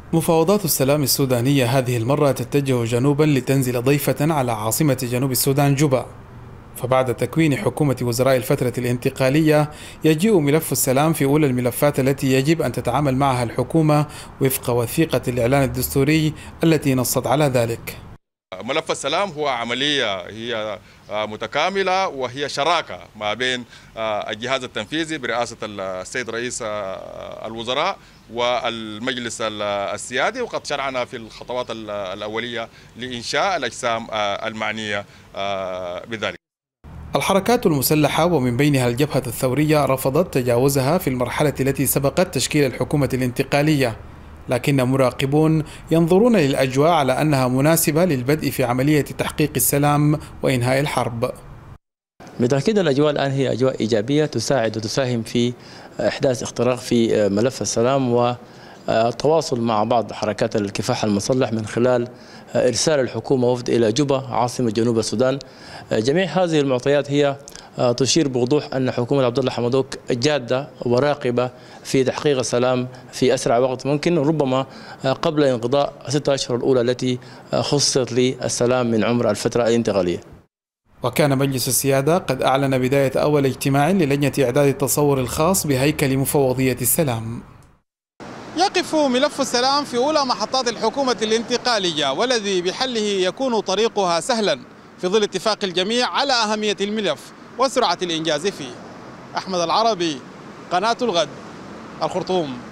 مفاوضات السلام السودانية هذه المرة تتجه جنوبا لتنزل ضيفة على عاصمة جنوب السودان جوبا. فبعد تكوين حكومة وزراء الفترة الانتقالية يجيء ملف السلام في أولى الملفات التي يجب أن تتعامل معها الحكومة وفق وثيقة الإعلان الدستوري التي نصت على ذلك. ملف السلام هو عملية هي متكاملة، وهي شراكة ما بين الجهاز التنفيذي برئاسة السيد رئيس الوزراء والمجلس السيادي، وقد شرعنا في الخطوات الأولية لإنشاء الأجسام المعنية بذلك. الحركات المسلحة ومن بينها الجبهة الثورية رفضت تجاوزها في المرحلة التي سبقت تشكيل الحكومة الانتقالية، لكن مراقبون ينظرون للأجواء على أنها مناسبة للبدء في عملية تحقيق السلام وإنهاء الحرب. بالتأكيد الأجواء الآن هي أجواء إيجابية تساعد وتساهم في إحداث اختراق في ملف السلام والتواصل مع بعض حركات الكفاح المسلح من خلال إرسال الحكومة وفد إلى جوبا عاصمة جنوب السودان. جميع هذه المعطيات هي تشير بوضوح أن حكومة عبد الله حمدوك جادة وراقبة في تحقيق السلام في أسرع وقت ممكن، ربما قبل انقضاء 6 أشهر الأولى التي خصصت للسلام من عمر الفترة الانتقالية. وكان مجلس السيادة قد أعلن بداية أول اجتماع للجنة إعداد التصور الخاص بهيكل مفوضية السلام. يقف ملف السلام في أولى محطات الحكومة الانتقالية، والذي بحله يكون طريقها سهلا في ظل اتفاق الجميع على أهمية الملف وسرعة الإنجاز فيه. أحمد العربي، قناة الغد، الخرطوم.